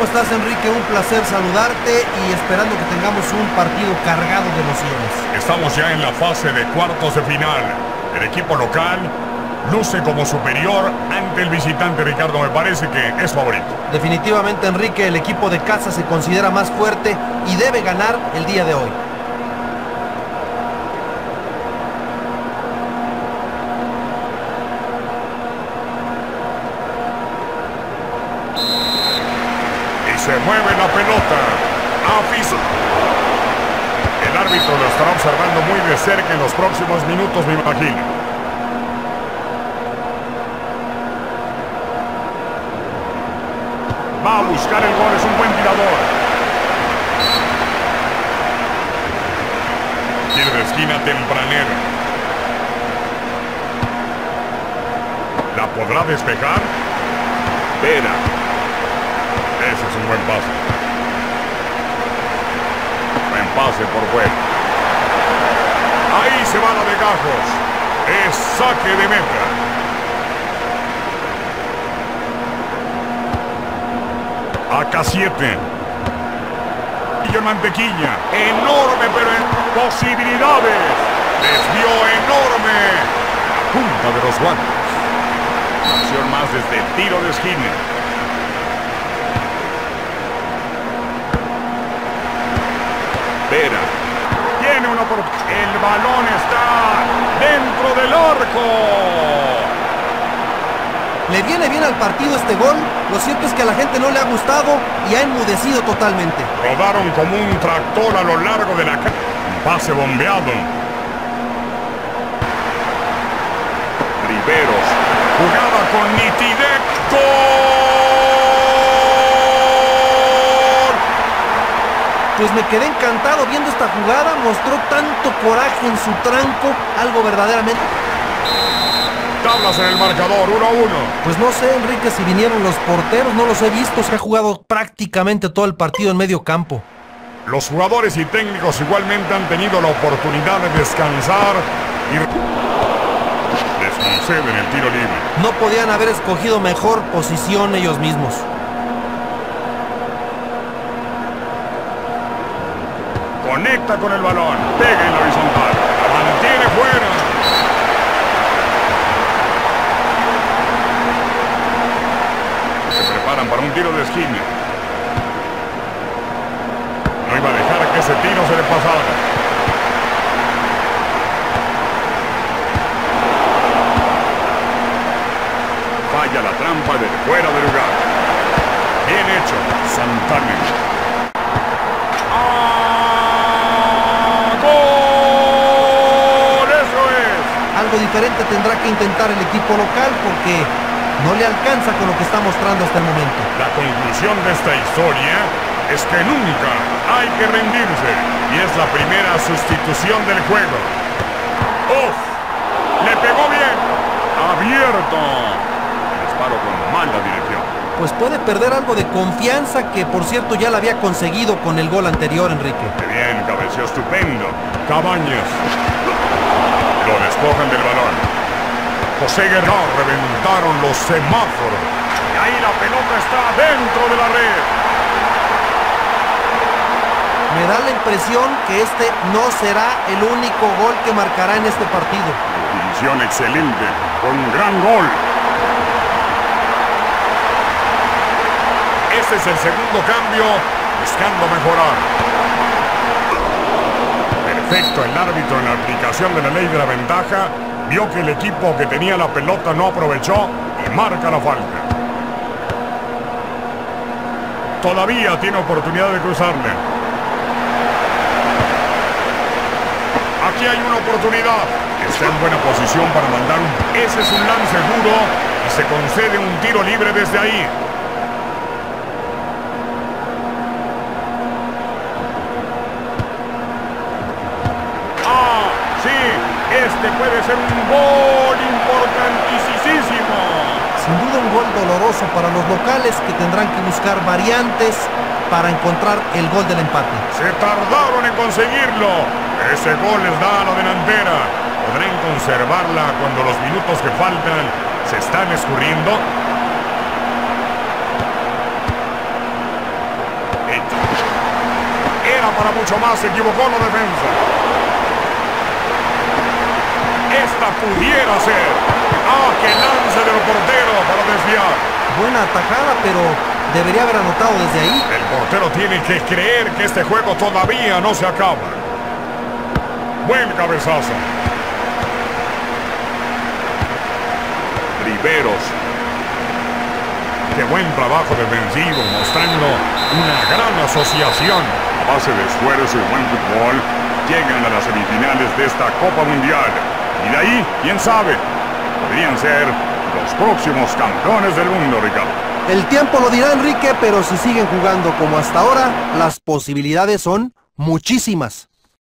estás, Enrique? Un placer saludarte y esperando que tengamos un partido cargado de emociones. Estamos ya en la fase de cuartos de final. El equipo local luce como superior ante el visitante. Ricardo, me parece que es favorito. Definitivamente, Enrique, el equipo de casa se considera más fuerte y debe ganar el día de hoy. Se mueve la pelota. El árbitro lo estará observando muy de cerca en los próximos minutos, me imagino. Va a buscar el gol, es un buen tirador. Tiro de esquina tempranero. ¿La podrá despejar? Vera. Ese es un buen pase. Buen pase por fuera. Ahí se va la de Gajos. Es saque de meta. AK7. Y el Mantequilla. Enorme, pero en posibilidades. Desvió enorme. La punta de los guantes. Acción más desde el tiro de esquina. Vera. Tiene uno por... El balón está dentro del arco. Le viene bien al partido este gol. Lo cierto es que a la gente no le ha gustado y ha enmudecido totalmente. Rodaron como un tractor a lo largo de la cancha. Pase bombeado. Riveros. Jugaba con nitidez. ¡Gol! Pues me quedé encantado viendo esta jugada. Mostró tanto coraje en su tranco. Algo verdaderamente... Tablas en el marcador, 1-1. Pues no sé, Enrique, si vinieron los porteros. No los he visto. Se ha jugado prácticamente todo el partido en medio campo. Los jugadores y técnicos igualmente han tenido la oportunidad de descansar y les conceden el tiro libre. No podían haber escogido mejor posición ellos mismos. Conecta con el balón, pega en la horizontal, la mantiene fuera. Se preparan para un tiro de esquina. No iba a dejar que ese tiro se le pasara. Falla la trampa de fuera de lugar. Bien hecho, Santana. Algo diferente tendrá que intentar el equipo local porque no le alcanza con lo que está mostrando hasta el momento. La conclusión de esta historia es que nunca hay que rendirse y es la primera sustitución del juego. ¡Uf! ¡Le pegó bien! ¡Abierto! Disparo con mala dirección. Pues puede perder algo de confianza que, por cierto, ya la había conseguido con el gol anterior, Enrique. ¡Qué bien! Cabeceó estupendo. Cabañas. Lo despojan del balón. José Guerrero, reventaron los semáforos. Y ahí la pelota está dentro de la red. Me da la impresión que este no será el único gol que marcará en este partido. División excelente, con un gran gol. Este es el segundo cambio, buscando mejorar. Perfecto, el árbitro en la aplicación de la ley de la ventaja vio que el equipo que tenía la pelota no aprovechó y marca la falta. Todavía tiene oportunidad de cruzarle. Aquí hay una oportunidad. Está en buena posición para mandar un... Ese es un lance duro y se concede un tiro libre desde ahí. Este puede ser un gol importantísimo. Sin duda un gol doloroso para los locales que tendrán que buscar variantes para encontrar el gol del empate. Se tardaron en conseguirlo. Ese gol les da a la delantera. ¿Podrán conservarla cuando los minutos que faltan se están escurriendo? mucho más, se equivocó la defensa. Esta pudiera ser. ¡Ah, qué lance del portero para desviar! Buena atajada, pero debería haber anotado desde ahí. El portero tiene que creer que este juego todavía no se acaba. Buen cabezazo. Riveros. Qué buen trabajo defensivo, mostrando una gran asociación. A base de esfuerzo y buen fútbol, llegan a las semifinales de esta Copa Mundial. Y de ahí, quién sabe, podrían ser los próximos campeones del mundo, Ricardo. El tiempo lo dirá, Enrique, pero si siguen jugando como hasta ahora, las posibilidades son muchísimas.